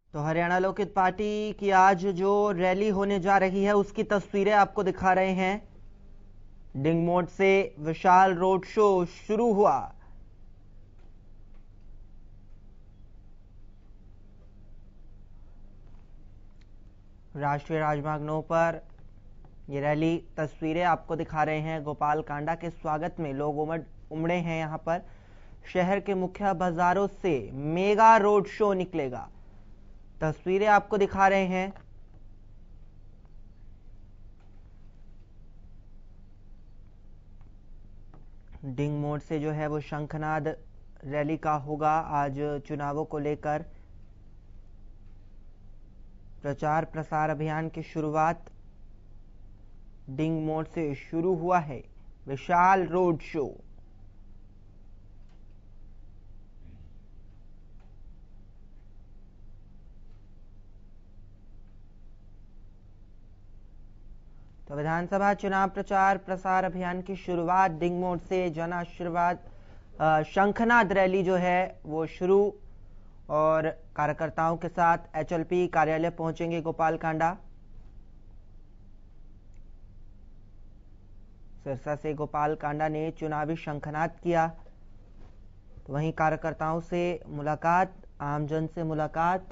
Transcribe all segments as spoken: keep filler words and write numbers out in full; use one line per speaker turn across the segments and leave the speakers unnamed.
तो हरियाणा लोकहित पार्टी की आज जो रैली होने जा रही है उसकी तस्वीरें आपको दिखा रहे हैं। डिंगमोट से विशाल रोड शो शुरू हुआ। राष्ट्रीय राजमार्ग नौ पर ये रैली तस्वीरें आपको दिखा रहे हैं। गोपाल कांडा के स्वागत में लोग उमड़ उमड़े हैं। यहां पर शहर के मुख्य बाजारों से मेगा रोड शो निकलेगा। तस्वीरें आपको दिखा रहे हैं। डिंग मोड़ से जो है वो शंखनाद रैली का होगा। आज चुनावों को लेकर प्रचार प्रसार अभियान की शुरुआत डिंग मोड़ से शुरू हुआ है। विशाल रोड शो। तो विधानसभा चुनाव प्रचार प्रसार अभियान की शुरुआत डिंग मोड़ से जन आशीर्वाद शंखनाद रैली जो है वो शुरू और कार्यकर्ताओं के साथ एचएलपी कार्यालय पहुंचेंगे गोपाल कांडा। सिरसा से गोपाल कांडा ने चुनावी शंखनाद किया। तो वहीं कार्यकर्ताओं से मुलाकात, आमजन से मुलाकात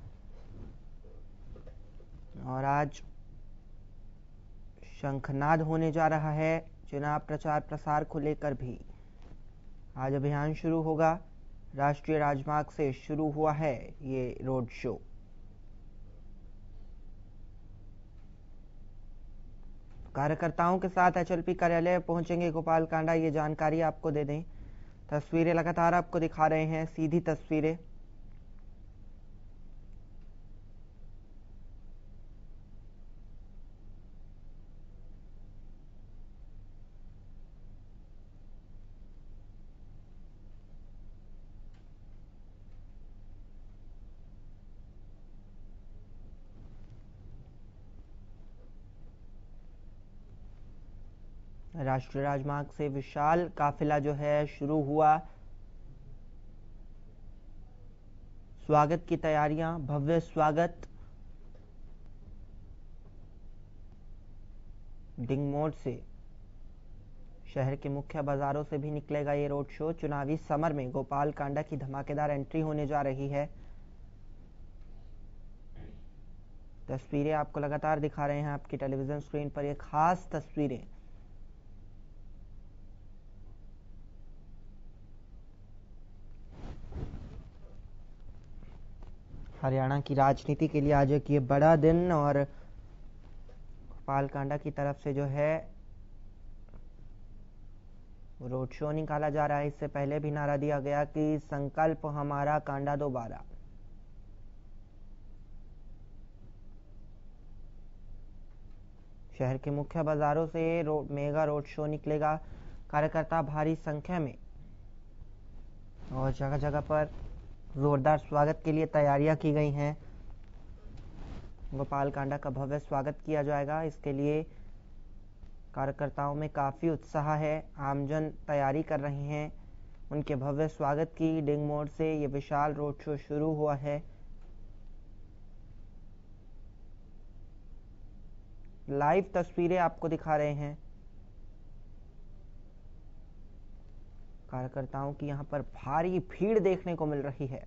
और आज शंखनाद होने जा रहा है। चुनाव प्रचार प्रसार को लेकर भी आज अभियान शुरू होगा। राष्ट्रीय राजमार्ग से शुरू हुआ है ये रोड शो। कार्यकर्ताओं के साथ एचएलपी कार्यालय पहुंचेंगे गोपाल कांडा, ये जानकारी आपको दे दें। तस्वीरें लगातार आपको दिखा रहे हैं, सीधी तस्वीरें। राष्ट्रीय राजमार्ग से विशाल काफिला जो है शुरू हुआ। स्वागत की तैयारियां, भव्य स्वागत। डिंग मोड़ से शहर के मुख्य बाजारों से भी निकलेगा ये रोड शो। चुनावी समर में गोपाल कांडा की धमाकेदार एंट्री होने जा रही है। तस्वीरें आपको लगातार दिखा रहे हैं आपकी टेलीविजन स्क्रीन पर, ये खास तस्वीरें। हरियाणा की राजनीति के लिए आज एक ये बड़ा दिन और गोपाल कांडा की तरफ से जो है रोड शो निकाला जा रहा है। इससे पहले भी नारा दिया गया कि संकल्प हमारा, कांडा दोबारा। शहर के मुख्य बाजारों से रो, मेगा रोड शो निकलेगा। कार्यकर्ता भारी संख्या में और जगह जगह पर जोरदार स्वागत के लिए तैयारियां की गई हैं। गोपाल कांडा का भव्य स्वागत किया जाएगा, इसके लिए कार्यकर्ताओं में काफी उत्साह है। आमजन तैयारी कर रहे हैं उनके भव्य स्वागत की। डिंग मोड़ से ये विशाल रोड शो शुरू हुआ है। लाइव तस्वीरें आपको दिखा रहे हैं। कार्यकर्ताओं की यहां पर भारी भीड़ देखने को मिल रही है।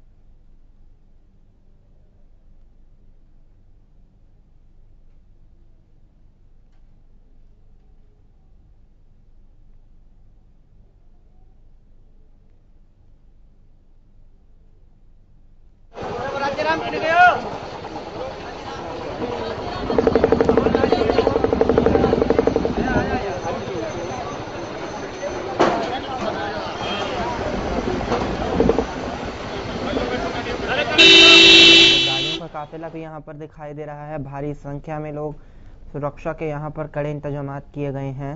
काफिला भी यहाँ पर दिखाई दे रहा है। भारी संख्या में लोग, सुरक्षा के यहाँ पर कड़े इंतजाम किए गए हैं।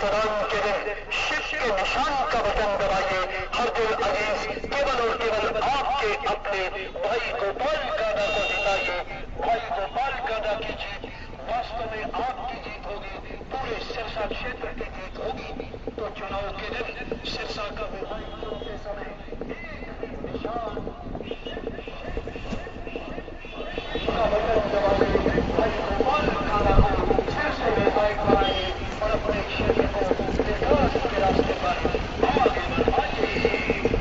मतदान के दिन शिफ्ट के निशान का बटन दबाइए। हर दिल अजीज केवल और केवल आपके अपने भाई गोपाल कांडा को जिताइए। भाई गोपाल कांडा की जीत वास्तव में आपकी जीत होगी, पूरे सिरसा क्षेत्र की जीत होगी। तो चुनाव के दिन सिरसा का विधायक चुनते समय एक निशान का बटन दबाइए। भाई गोपाल कांडा को फिर से विधायक बनाइए और अपने क्षेत्र को विकास के रास्ते पर आगे बढ़ाइए।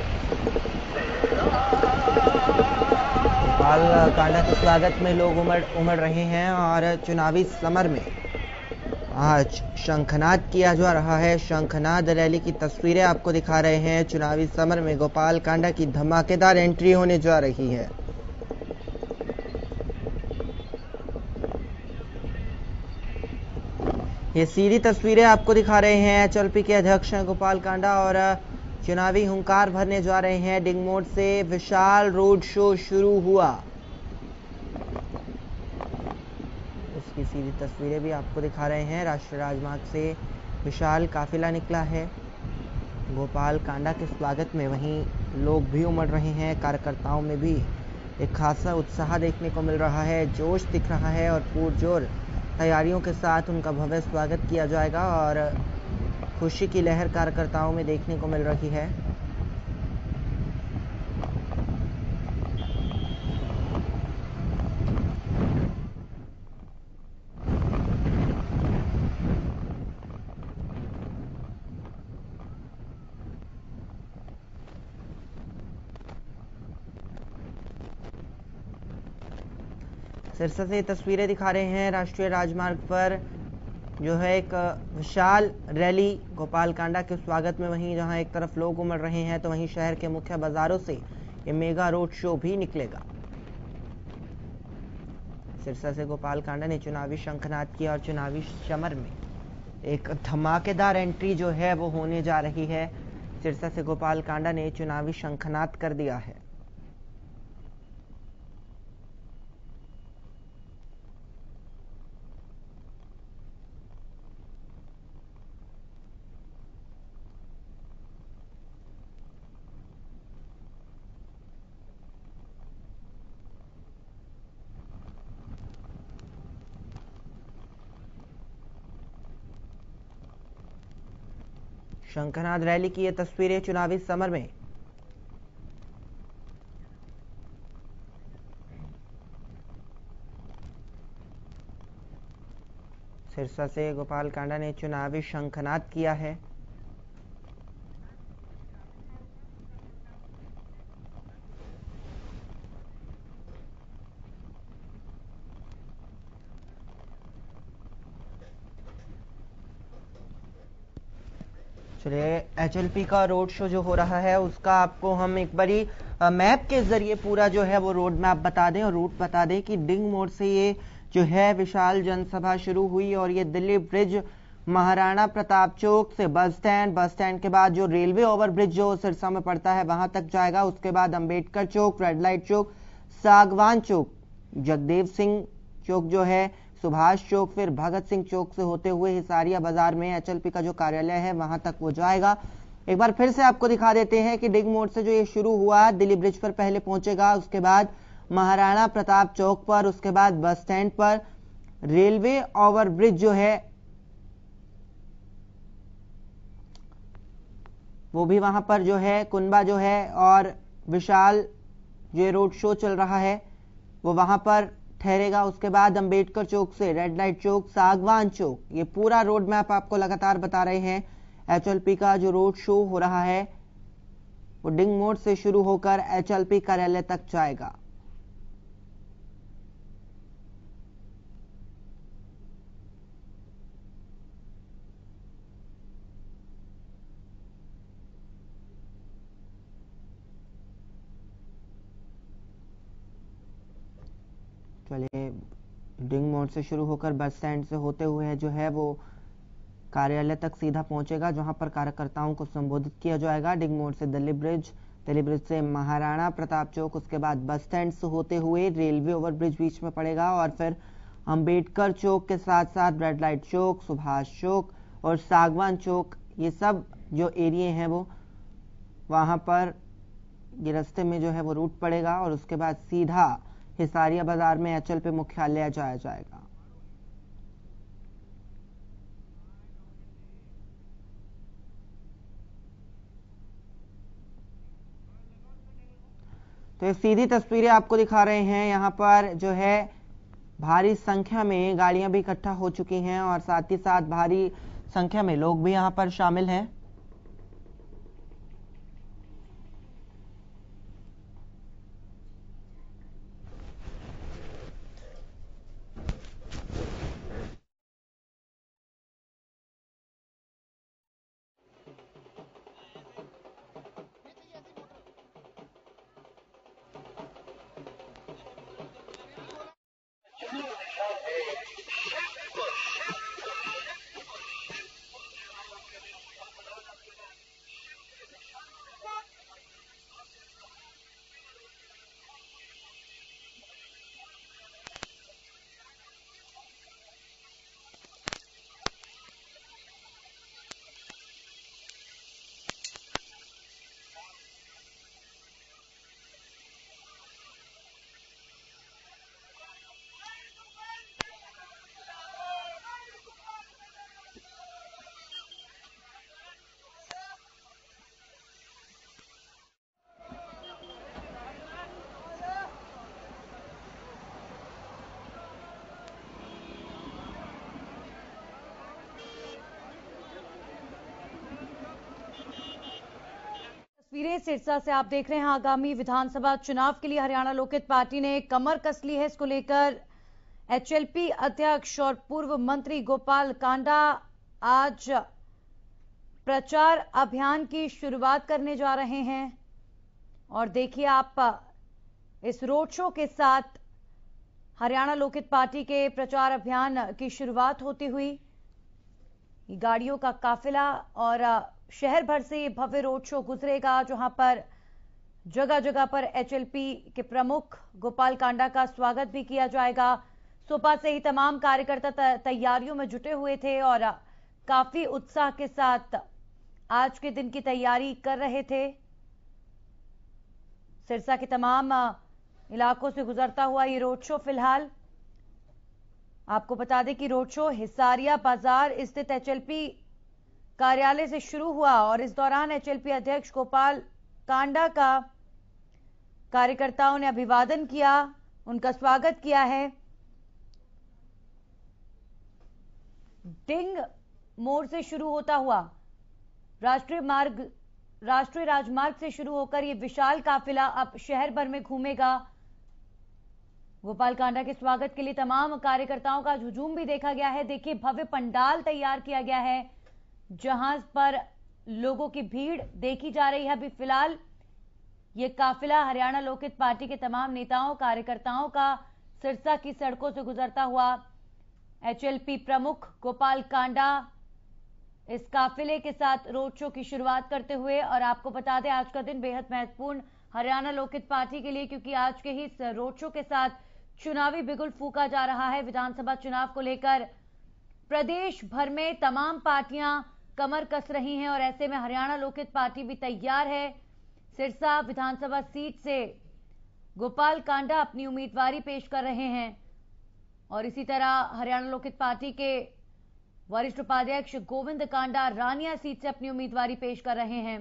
गोपाल कांडा के स्वागत में लोग उमड़ उमड़ रहे हैं और चुनावी समर में आज शंखनाद किया जा रहा है। शंखनाद रैली की तस्वीरें आपको दिखा रहे हैं। चुनावी समर में गोपाल कांडा की धमाकेदार एंट्री होने जा रही है। ये सीधी तस्वीरें आपको दिखा रहे हैं। एचएलपी के अध्यक्ष हैं गोपाल कांडा और चुनावी हुंकार भरने जा रहे हैं। डिंग मोड़ से विशाल रोड शो शुरू हुआ, उसकी सीधी तस्वीरें भी आपको दिखा रहे हैं। राष्ट्रीय राजमार्ग से विशाल काफिला निकला है गोपाल कांडा के स्वागत में। वहीं लोग भी उमड़ रहे हैं, कार्यकर्ताओं में भी एक खासा उत्साह देखने को मिल रहा है, जोश दिख रहा है और पुरजोर तैयारियों के साथ उनका भव्य स्वागत किया जाएगा और खुशी की लहर कार्यकर्ताओं में देखने को मिल रही है। सिरसा से तस्वीरें दिखा रहे हैं। राष्ट्रीय राजमार्ग पर जो है एक विशाल रैली गोपाल कांडा के स्वागत में, वहीं जहां एक तरफ लोग उमड़ रहे हैं तो वहीं शहर के मुख्य बाजारों से ये मेगा रोड शो भी निकलेगा। सिरसा से गोपाल कांडा ने चुनावी शंखनाद किया और चुनावी समर में एक धमाकेदार एंट्री जो है वो होने जा रही है। सिरसा से गोपाल कांडा ने चुनावी शंखनाद कर दिया है। शंखनाद रैली की ये तस्वीरें चुनावी समर में। सिरसा से गोपाल कांडा ने चुनावी शंखनाद किया है। चलिए, एचएलपी का रोड शो जो हो रहा है उसका आपको हम एक बारी मैप के जरिए पूरा जो है वो रोड मैप बता दें और रूट बता दें कि डिंग मोड़ से ये जो है विशाल जनसभा शुरू हुई और ये दिल्ली ब्रिज, महाराणा प्रताप चौक से बस स्टैंड, बस स्टैंड के बाद जो रेलवे ओवरब्रिज जो सिरसा में पड़ता है वहां तक जाएगा। उसके बाद अंबेडकर चौक, रेड लाइट चौक, सागवान चौक, जगदेव सिंह चौक जो है, सुभाष चौक, फिर भगत सिंह चौक से होते हुए हिसारिया बाजार में एचएलपी का जो कार्यालय है वहां तक वो जाएगा। एक बार फिर से आपको दिखा देते हैं कि डिंग मोड़ से जो ये शुरू हुआ दिल्ली ब्रिज पर पहले पहुंचेगा, उसके बाद महाराणा प्रताप चौक पर, उसके बाद बस स्टैंड पर, रेलवे ओवरब्रिज जो है वो भी वहां पर जो है कुनबा जो है और विशाल जो रोड शो चल रहा है वो वहां पर ठहरेगा। उसके बाद अंबेडकर चौक से रेड लाइट चौक, सागवान चौक, ये पूरा रोड मैप आपको लगातार बता रहे हैं। एचएलपी का जो रोड शो हो रहा है वो डिंग मोड़ से शुरू होकर एचएलपी कार्यालय तक जाएगा। चलिए, डिंग मोड़ से शुरू होकर बस स्टैंड से होते हुए जो है वो कार्यालय तक सीधा पहुंचेगा, जहां पर कार्यकर्ताओं को संबोधित किया जाएगा। डिंग मोड़ से दिल्ली ब्रिज, दिल्ली ब्रिज से महाराणा प्रताप चौक, उसके बाद बस स्टैंड से होते हुए रेलवे ओवरब्रिज बीच में पड़ेगा और फिर अंबेडकर चौक के साथ साथ रेड लाइट चौक, सुभाष चौक, और सागवान चौक, ये सब जो एरिए हैं वो वहाँ पर ये रास्ते में जो है वो रूट पड़ेगा और उसके बाद सीधा हिसारिया बाजार में एच एल पी मुख्यालय जाया जाएगा। तो ये सीधी तस्वीरें आपको दिखा रहे हैं। यहाँ पर जो है भारी संख्या में गाड़ियां भी इकट्ठा हो चुकी हैं और साथ ही साथ भारी संख्या में लोग भी यहाँ पर शामिल हैं।
तस्वीरें सिरसा से आप देख रहे हैं। आगामी विधानसभा चुनाव के लिए हरियाणा लोकहित पार्टी ने कमर कस ली है। इसको लेकर एच एल पी अध्यक्ष और पूर्व मंत्री गोपाल कांडा आज प्रचार अभियान की शुरुआत करने जा रहे हैं और देखिए आप इस रोड शो के साथ हरियाणा लोकहित पार्टी के प्रचार अभियान की शुरुआत होती हुई गाड़ियों का काफिला और शहर भर से भव्य रोड शो गुजरेगा, जहां पर जगह जगह पर एच एल पी के प्रमुख गोपाल कांडा का स्वागत भी किया जाएगा। सुबह से ही तमाम कार्यकर्ता तैयारियों में जुटे हुए थे और काफी उत्साह के साथ आज के दिन की तैयारी कर रहे थे। सिरसा के तमाम इलाकों से गुजरता हुआ ये रोड शो फिलहाल आपको बता दें कि रोड शो हिसारिया बाजार स्थित एच एल पी कार्यालय से शुरू हुआ और इस दौरान एच एल पी अध्यक्ष गोपाल कांडा का कार्यकर्ताओं ने अभिवादन किया, उनका स्वागत किया है। डिंग मोड़ से शुरू होता हुआ राष्ट्रीय मार्ग राष्ट्रीय राजमार्ग से शुरू होकर यह विशाल काफिला अब शहर भर में घूमेगा। गोपाल कांडा के स्वागत के लिए तमाम कार्यकर्ताओं का हुजूम भी देखा गया है। देखिए भव्य पंडाल तैयार किया गया है जहां पर लोगों की भीड़ देखी जा रही है। अभी फिलहाल ये काफिला हरियाणा लोकहित पार्टी के तमाम नेताओं कार्यकर्ताओं का सिरसा की सड़कों से गुजरता हुआ एच एल पी प्रमुख गोपाल कांडा इस काफिले के साथ रोड शो की शुरुआत करते हुए। और आपको बता दें आज का दिन बेहद महत्वपूर्ण हरियाणा लोकहित पार्टी के लिए, क्योंकि आज के ही रोड शो के साथ चुनावी बिगुल फूका जा रहा है। विधानसभा चुनाव को लेकर प्रदेश भर में तमाम पार्टियां कमर कस रही हैं और ऐसे में हरियाणा लोकहित पार्टी भी तैयार है। सिरसा विधानसभा सीट से गोपाल कांडा अपनी उम्मीदवारी पेश कर रहे हैं और इसी तरह हरियाणा लोकहित पार्टी के वरिष्ठ उपाध्यक्ष गोविंद कांडा रानिया सीट से अपनी उम्मीदवारी पेश कर रहे हैं।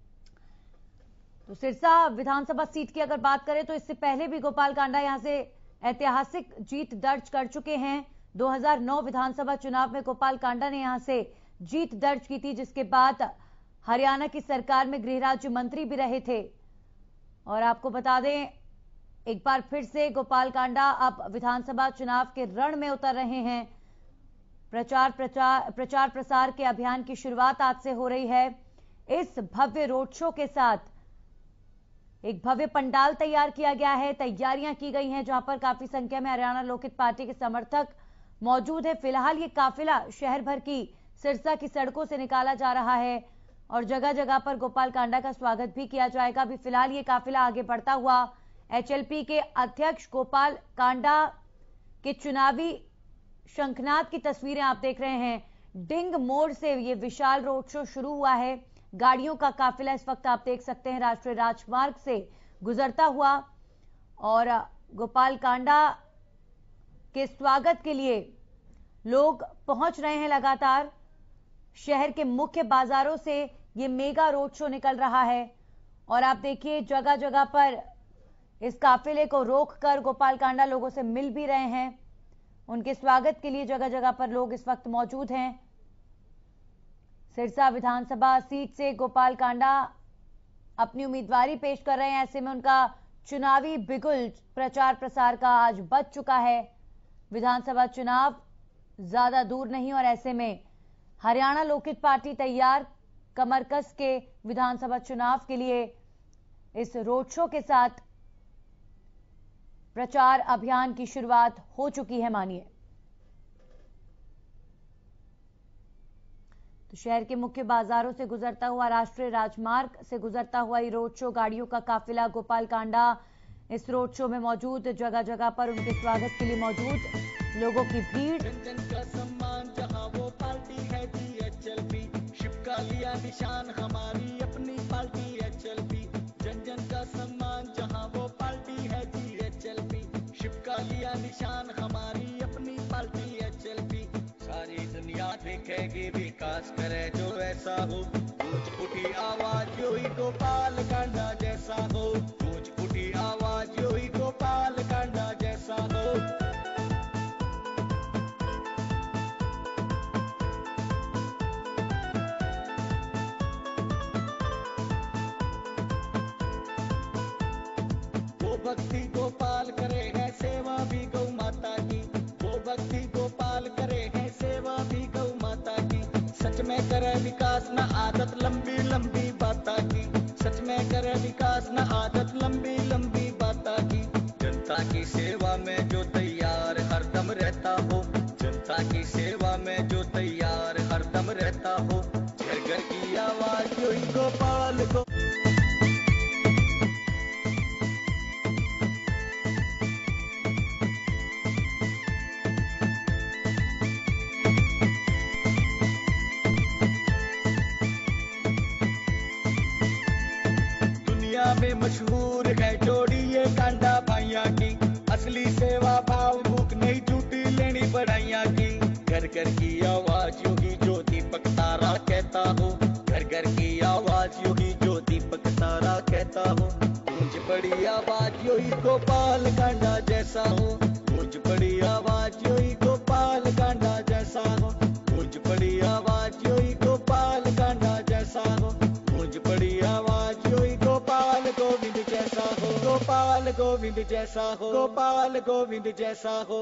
तो सिरसा विधानसभा सीट की अगर बात करें तो इससे पहले भी गोपाल कांडा यहां से ऐतिहासिक जीत दर्ज कर चुके हैं। दो हज़ार नौ विधानसभा चुनाव में गोपाल कांडा ने यहां से जीत दर्ज की थी, जिसके बाद हरियाणा की सरकार में गृह राज्य मंत्री भी रहे थे। और आपको बता दें एक बार फिर से गोपाल कांडा अब विधानसभा चुनाव के रण में उतर रहे हैं। प्रचार प्रचार प्रचार प्रसार के अभियान की शुरुआत आज से हो रही है। इस भव्य रोड शो के साथ एक भव्य पंडाल तैयार किया गया है, तैयारियां की गई हैं जहां पर काफी संख्या में हरियाणा लोकहित पार्टी के समर्थक मौजूद है। फिलहाल ये काफिला शहर भर की सिरसा की सड़कों से निकाला जा रहा है और जगह जगह पर गोपाल कांडा का स्वागत भी किया जाएगा। अभी फिलहाल ये काफिला आगे बढ़ता हुआ एच एल पी के अध्यक्ष गोपाल कांडा के चुनावी शंखनाद की तस्वीरें आप देख रहे हैं। डिंग मोड़ से ये विशाल रोड शो शुरू हुआ है। गाड़ियों का काफिला इस वक्त आप देख सकते हैं राष्ट्रीय राजमार्ग से गुजरता हुआ और गोपाल कांडा के स्वागत के लिए लोग पहुंच रहे हैं। लगातार शहर के मुख्य बाजारों से ये मेगा रोड शो निकल रहा है और आप देखिए जगह जगह पर इस काफिले को रोककर गोपाल कांडा लोगों से मिल भी रहे हैं। उनके स्वागत के लिए जगह जगह पर लोग इस वक्त मौजूद हैं। सिरसा विधानसभा सीट से गोपाल कांडा अपनी उम्मीदवारी पेश कर रहे हैं। ऐसे में उनका चुनावी बिगुल प्रचार प्रसार का आज बज चुका है। विधानसभा चुनाव ज्यादा दूर नहीं और ऐसे में हरियाणा लोकहित पार्टी तैयार कमर कस के विधानसभा चुनाव के लिए इस रोड शो के साथ प्रचार अभियान की शुरुआत हो चुकी है। मानिए तो शहर के मुख्य बाजारों से गुजरता हुआ राष्ट्रीय राजमार्ग से गुजरता हुआ ये रोड शो, गाड़ियों का काफिला, गोपाल कांडा इस रोड शो में मौजूद, जगह जगह पर उनके स्वागत के लिए मौजूद लोगों की भीड़।
जन का सम्मान जहां वो पार्टी है जीएचएलपी, शिव का लिया निशान हमारी अपनी पार्टी एचएलपी। जन जन का सम्मान जहां वो पार्टी है जीएचएलपी, शिव का लिया निशान हमारी अपनी पार्टी एचएलपी। सारी दुनिया देखेगी विकास करे जो ऐसा हो, गूंज उठी आवाज यो ही गोपाल कांडा जैसा हो, गूंज उठी आवाज यो ही गोपाल कांडा जैसा हो। वो भक्ति गोपाल करे है सेवा भी गौ माता की, वो भक्ति गोपाल करे है सेवा भी गौ माता की। सच में करे विकास न आदत लंबी लंबी बाता की, सच में करे विकास न आदत लंबी लंबी बाता की। जनता की सेवा में जो तैयार हरदम रहता हो, जनता की सेवा में जो तैयार हरदम रहता हो, घर घर की आवाज यो ही गोपाल को। में मशहूर है जोड़ी ये कांडा भाइया की, असली सेवा भाव भूख नहीं झूठी लेनी बढ़ाइया की। घर घर की आवाज योगी जो दीपक तारा कहता हो, घर घर की आवाज योगी जो दीपक तारा कहता हो। गूंज बड़ी आवाज योगी गोपाल कांडा जैसा हो, गूंज बड़ी आवाज योगी गोपाल कांडा जैसा हो, गूंज बड़ी आवाज योगी गोपाल कांडा जैसा हो, गूंज बड़ी आवाज योगी गोपाल गोविंद जैसा हो, गोपाल गोविंद जैसा हो, गोपाल गोविंद जैसा हो।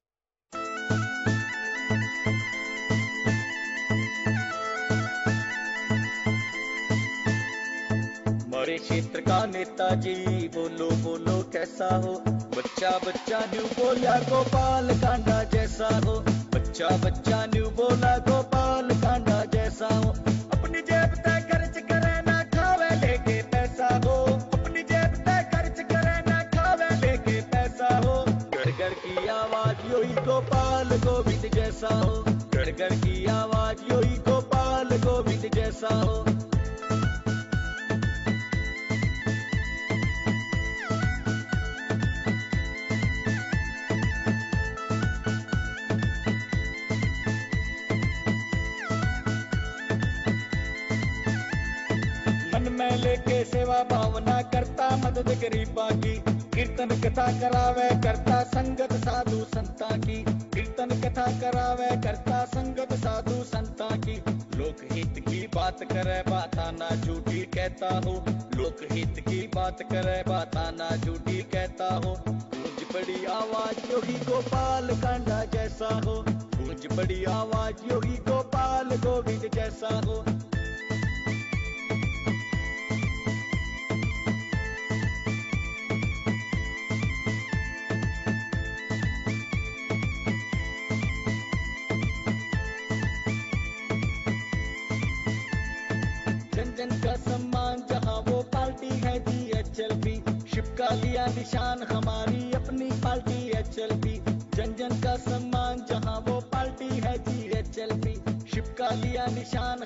हमारे क्षेत्र का नेताजी बोलो बोलो कैसा हो, बच्चा बच्चा न्यू बोला गोपाल कांडा जैसा हो, बच्चा बच्चा न्यू बोला गोपाल कांडा जैसा हो। अपनी जेब तय खर्च करे ना खावे लेके पैसा हो, अपनी जेब तय खर्च करे ना खावे लेके पैसा हो। घर घर की आवाज यो ही गोपाल गोविंद जैसा हो, घर घर की आवाज यो ही गोपाल गोविंद जैसा हो। में लेके सेवा भावना करता मदद गरीबा की, कीर्तन कथा करावे करता संगत साधु संता की, कीर्तन कथा करावे करता संगत साधु संता की। लोकहित की बात करे बाता ना झूठी कहता हो, लोकहित की बात करे बाता ना झूठी कहता हो। गूंज बड़ी आवाज योगी गोपाल कांडा जैसा हो, गूंज बड़ी आवाज योगी गोपाल गोविंद जैसा हो। जन का सम्मान जहां वो पार्टी है जीएचएलपी, शिव का लिया निशान हमारी अपनी पार्टी एचएलपी। जन जन का सम्मान जहां वो पार्टी है जीएचएलपी, शिव शिवका लिया निशान।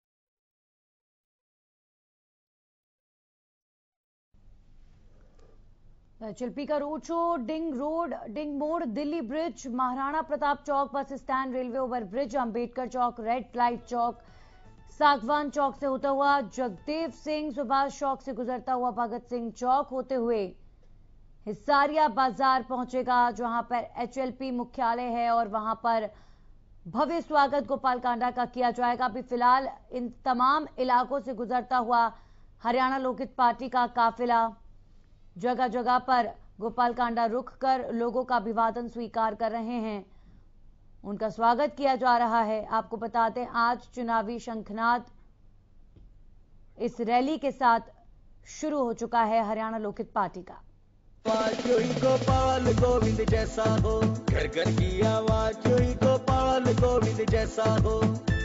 एचएलपी का road show Ding road, Ding Mod, Delhi bridge, Maharana Pratap Chowk bus stand, railway over bridge, Ambedkar Chowk, red light Chowk, Sagwan Chowk से होता हुआ जगदेव सिंह सुभाष चौक से गुजरता हुआ भगत सिंह चौक होते हुए हिसारिया बाजार पहुंचेगा, जहां पर एचएलपी मुख्यालय है और वहां पर भव्य स्वागत गोपाल कांडा का किया जाएगा। अभी फिलहाल इन तमाम इलाकों से गुजरता हुआ हरियाणा लोकहित पार्टी का काफिला जगह जगह पर गोपाल कांडा रुक कर लोगों का अभिवादन स्वीकार कर रहे हैं, उनका स्वागत किया जा रहा है। आपको बता दें आज चुनावी शंखनाद इस रैली के साथ शुरू हो चुका है हरियाणा लोकहित पार्टी का।
आवाज यो ही गोपाल गोविंद जैसा हो, घर घर की आवाज यो ही गोपाल गोविंद जैसा हो।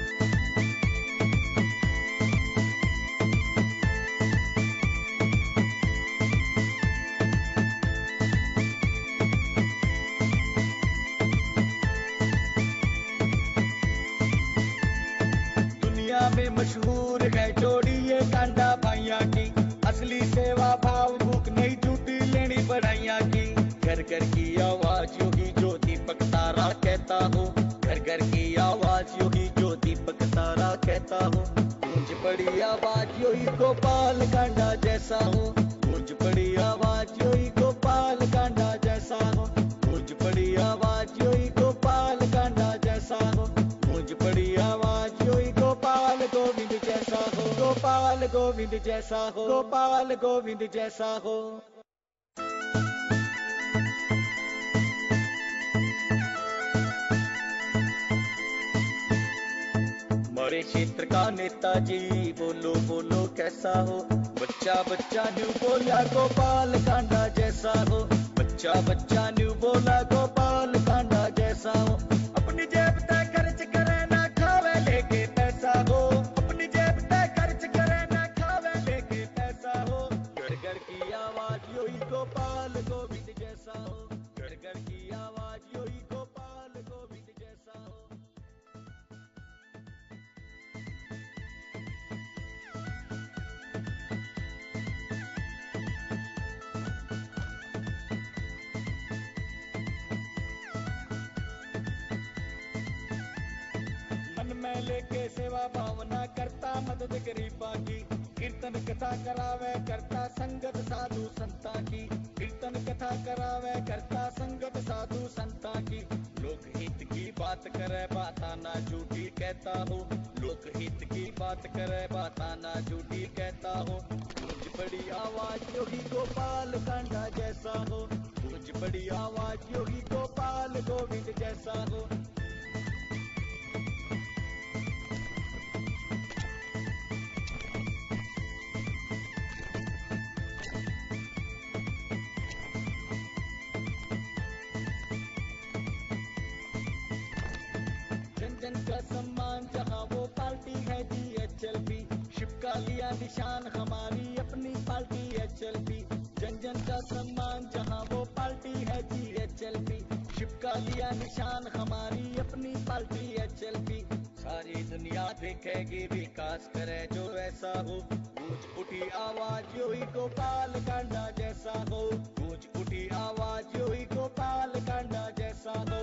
दुनिया में मशहूर है जोड़ी ये कांडा भाइया की, असली सेवा भाव भूख नहीं झूठी लेनी बढ़ाइया की। घर घर की आवाज यो ही जो दीपक तारा कहता हो, घर घर की आवाज यो ही जो दीपक तारा कहता हो। गूंज पड़ी आवाज यो ही गोपाल कांडा जैसा हो, गूंज पड़ी आवाज यो ही गोपाल कांडा जैसा हो, गूंज पड़ी आवाज यो ही गोपाल कांडा जैसा हो, गूंज पड़ी आवाज यो ही गोपाल गोविंद जैसा हो, गोपाल गोविंद जैसा हो, गोपाल गोविंद जैसा हो। हमारे क्षेत्र का नेताजी बोलो बोलो कैसा हो, बच्चा बच्चा न्यू बोला गोपाल कांडा जैसा हो, बच्चा बच्चा न्यू बोला गोपाल कांडा जैसा हो। अपनी जेब तय खर्च करे ना खावे लेके पैसा हो, अपनी जेब तय खर्च करे ना खावे लेके पैसा हो। घर घर की आवाज यो ही गोपाल गोविंद जैसा हो, घर घर की आवाज यो ही गोपाल गोविंद जैसा हो। में लेके सेवा भावना करता मदद गरीबा की, कीर्तन कथा करावे करता संगत साधु संता की, कीर्तन कथा करावे करता संगत साधु संता की। लोक हित की बात करे बाता ना झूठी कहता हो, लोक हित की बात करे बाता ना झूठी कहता हो। गूंज बड़ी आवाज यो ही गोपाल कांडा जैसा हो, गूंज बड़ी आवाज यो ही गोपाल गोविंद जैसा हो। जन का सम्मान जहां वो पार्टी है जी एचएलपी, शिवका लिया निशान हमारी अपनी पार्टी एचएलपी। जन जन का सम्मान जहां वो पार्टी है जी एचएलपी, शिवका लिया निशान हमारी अपनी पार्टी एचएलपी। सारी दुनिया देखेगी विकास करे जो ऐसा हो, गूंज उठी आवाज यो ही गोपाल कांडा जैसा हो, गूंज उठी आवाज यो ही गोपाल कांडा जैसा हो।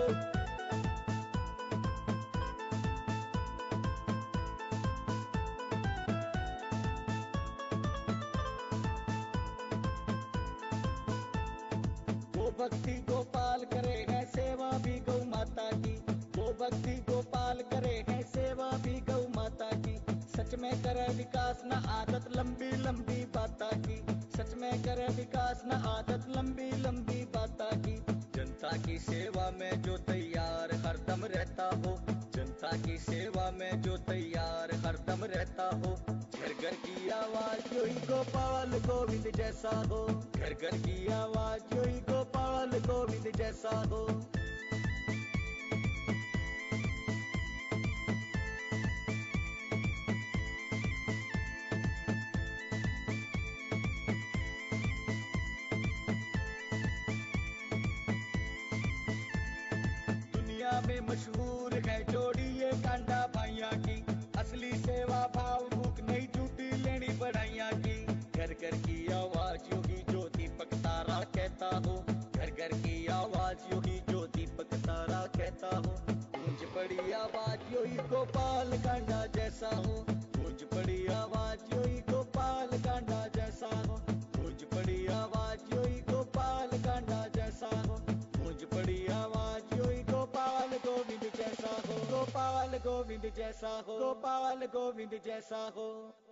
भक्ति गोपाल करे है सेवा भी गौ माता की, वो भक्ति गोपाल करे है सेवा भी गौ माता की। सच में करे विकास न आदत लंबी लंबी बाता की, सच में करे विकास न आदत लंबी लंबी बाता की। जनता की सेवा में जो तैयार हरदम रहता हो, जनता की सेवा में जो तैयार हरदम रहता हो। घर घर की आवाज यो ही गोपाल गोविंद जैसा हो, घर घर की आवाज यो ही गोपाल गोविंद जैसा हो। दुनिया में मशहूर है जोड़ी ये कांडा भाइया की, घर की आवाज योगी जो दीपक तारा कहता हो, घर घर की आवाज योगी जो दीपक तारा कहता हो। गूंज पड़ी आवाज योगी गोपाल कांडा जैसा हो, गूंज पड़ी आवाज योगी गोपाल कांडा जैसा हो, गूंज पड़ी आवाज योगी गोपाल कांडा जैसा हो, गूंज पड़ी आवाज योगी गोपाल गोविंद जैसा हो, गोपाल गोविंद जैसा हो, गोपाल गोविंद जैसा हो।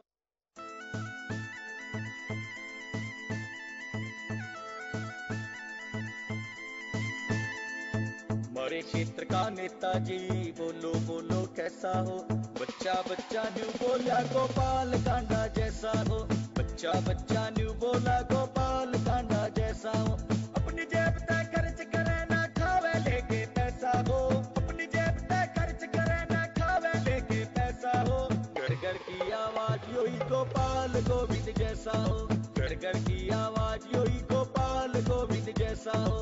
हमारे क्षेत्र का नेताजी बोलो बोलो कैसा हो, बच्चा बच्चा न्यू बोला गोपाल कांडा जैसा हो, बच्चा बच्चा न्यू बोला गोपाल कांडा जैसा हो। अपनी जेब तक खर्च करे ना खावे लेके पैसा हो, अपनी जेब तक खर्च करे ना खावे लेके पैसा हो। घर घर की आवाज योही गोपाल गोविंद जैसा हो, घर घर की आवाज योही गोपाल गोविंद जैसा हो।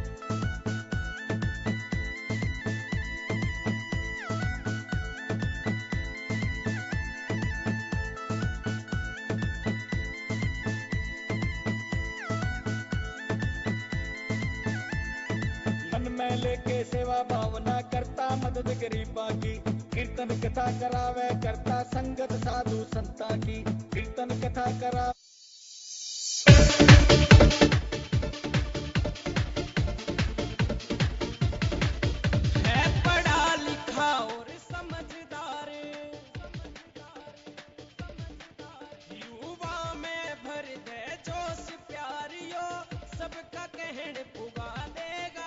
मैं लेके सेवा भावना करता मदद गरीबा की, कीर्तन कथा करावे करता संगत साधु संता की, कीर्तन कथा करा है पढ़ा लिखा और समझदार, युवा में भर दे जोश प्यारियो, सबका कहने पुगा देगा।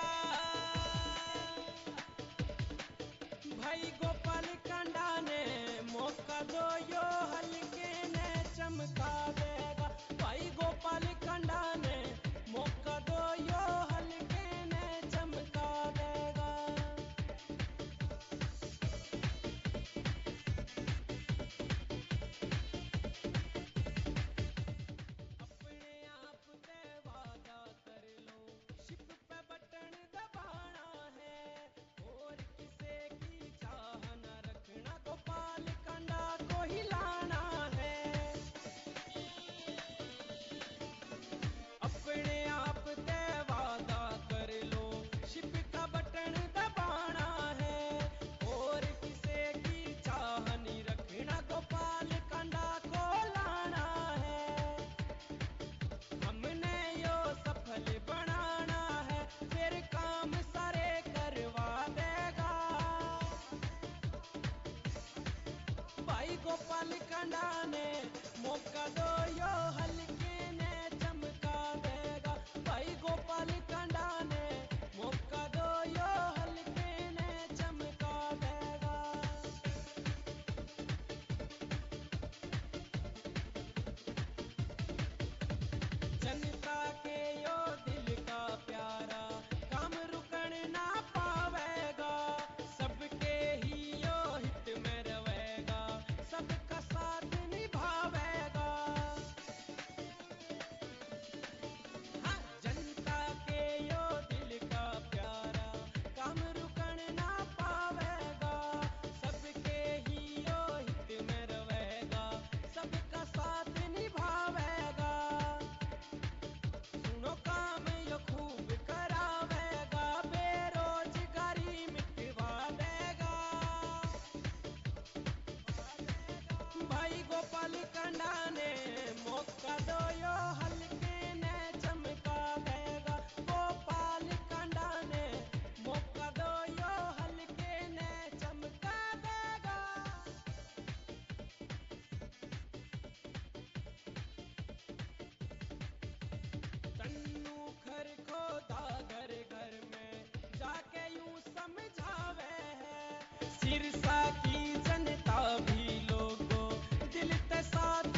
भाई गोपाल कांडा ने मौका दो यो हल्के ने चमका देगा, भाई गोपाल कांडा ने मौका दो यो हल्के ने चमका देगा। अपने आप पे वादा कर लो, शिप पे बटन दबाना है, और किसे की चाह न रखना, गोपाल कांडा को हिलाना है। अपने आप पे वादा कर लो, शिप का बटन दबाना है, और किसे की चाह नहीं रखना, गोपाल कांडा को लाना है। हमने यो सफल बनाना है, फिर काम सारे करवा देगा। भाई गोपाल कांडा ने मौका दो यो हल्के ने चमका देगा, भाई गोपाल कांडा ने मौका दो यो हल्के ने चमका देगा। जनता के यो दिल का प्यारा, काम रुकन ना पावेगा, सबके ही यो हित में रहेगा, सबका साथ निभावेगा। हाँ, जनता के यो दिल का प्यारा, काम रुकन ना पावेगा, सबके ही यो हित में रहेगा, सबका साथ निभावेगा। सुनो काम यो खूब करावेगा, बेरोजगारी मिटवा देगा। भाई गोपाल कांडा ने मौका दो यो हल्के ने चमका देगा, गोपाल कांडा ने मौका दो यो हल्के ने चमका देगा। तन्नू खर खोदा घर घर में जाके यूं समझावे है, सिरसा